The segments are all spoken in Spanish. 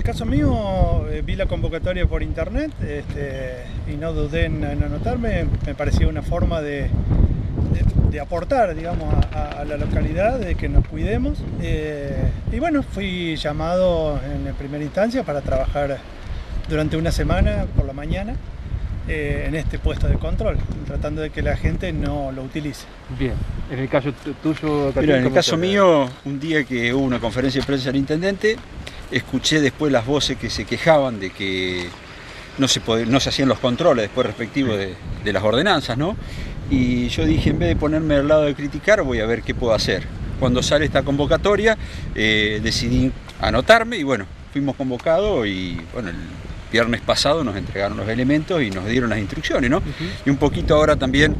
el caso mío, vi la convocatoria por internet y no dudé en anotarme. Me parecía una forma de aportar, digamos, a la localidad, de que nos cuidemos. Y bueno, fui llamado en primera instancia para trabajar durante una semana por la mañana en este puesto de control, tratando de que la gente no lo utilice. Bien, en el caso tuyo... Mira, en el caso mío, un día que hubo una conferencia de prensa del intendente, escuché después las voces que se quejaban de que no se hacían los controles después respectivos de las ordenanzas, ¿no? Y yo dije, en vez de ponerme al lado de criticar, voy a ver qué puedo hacer. Cuando sale esta convocatoria, decidí anotarme y bueno, fuimos convocados y bueno, el viernes pasado nos entregaron los elementos y nos dieron las instrucciones, ¿no? Y un poquito ahora también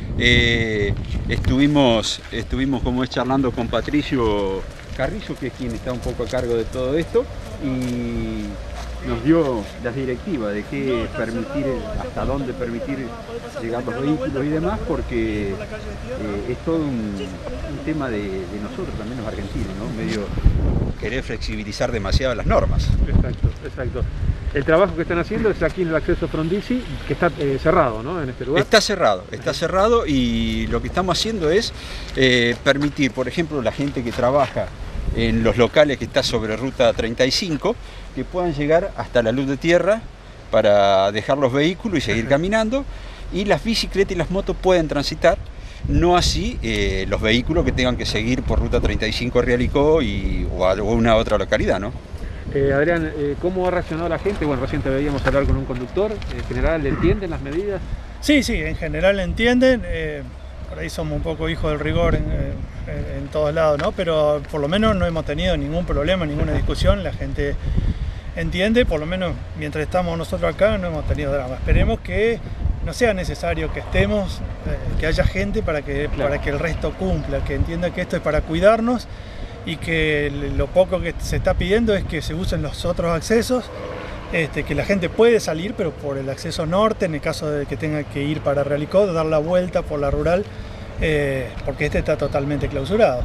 estuvimos como es charlando con Patricio Carrillo, que es quien está un poco a cargo de todo esto, y nos dio las directivas de qué permitir, hasta dónde permitir llegar los vehículos y demás, porque es todo un tema de nosotros también los argentinos, ¿no? Medio querer flexibilizar demasiado las normas. Exacto, exacto. El trabajo que están haciendo es aquí en el acceso Frondizi, que está cerrado, ¿no? En este lugar. Está cerrado y lo que estamos haciendo es permitir, por ejemplo, la gente que trabaja en los locales que está sobre ruta 35, que puedan llegar hasta la luz de tierra para dejar los vehículos y seguir caminando, y las bicicletas y las motos pueden transitar, no así los vehículos que tengan que seguir por ruta 35 Realicó o a una otra localidad, ¿no? Adrián, ¿cómo ha reaccionado la gente? Bueno, recién te veíamos hablar con un conductor. ¿En general le entienden las medidas? Sí, en general entienden. Por ahí somos un poco hijos del rigor en todos lados, ¿no? Pero por lo menos no hemos tenido ningún problema, ninguna discusión. La gente entiende, por lo menos mientras estamos nosotros acá no hemos tenido drama. Esperemos que no sea necesario que estemos, que haya gente para que el resto cumpla, que entienda que esto es para cuidarnos y que lo poco que se está pidiendo es que se usen los otros accesos, que la gente puede salir, pero por el acceso norte, en el caso de que tenga que ir para Realicó, dar la vuelta por la rural, porque este está totalmente clausurado.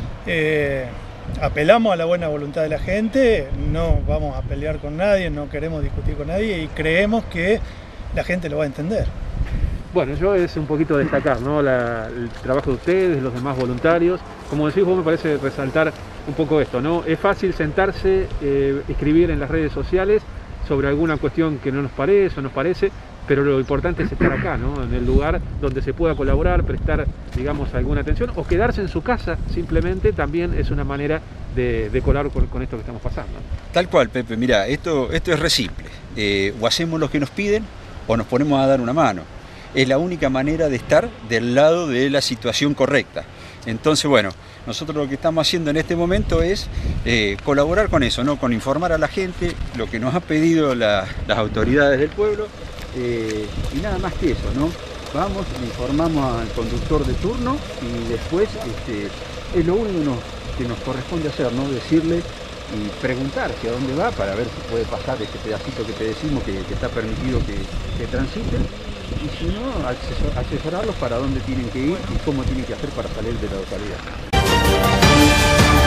Apelamos a la buena voluntad de la gente, no vamos a pelear con nadie, no queremos discutir con nadie y creemos que la gente lo va a entender. Bueno, yo es un poquito destacar, ¿no? El trabajo de ustedes, los demás voluntarios. Como decís vos, me parece resaltar un poco esto, ¿no? Es fácil sentarse, escribir en las redes sociales sobre alguna cuestión que no nos parece o nos parece, pero lo importante es estar acá, ¿no? En el lugar donde se pueda colaborar, prestar, digamos, alguna atención, o quedarse en su casa simplemente también es una manera de colaborar con esto que estamos pasando. Tal cual, Pepe, mira, esto es re simple. O hacemos lo que nos piden o nos ponemos a dar una mano. Es la única manera de estar del lado de la situación correcta. Entonces, bueno, nosotros lo que estamos haciendo en este momento es colaborar con eso, ¿no? Con informar a la gente lo que nos han pedido las autoridades del pueblo y nada más que eso, ¿no? Vamos, informamos al conductor de turno y después es lo único que nos corresponde hacer, ¿no? Decirle y preguntar hacia dónde va para ver si puede pasar este pedacito que te decimos que está permitido que transiten. Y si no, asesorarlos para dónde tienen que ir y cómo tienen que hacer para salir de la localidad.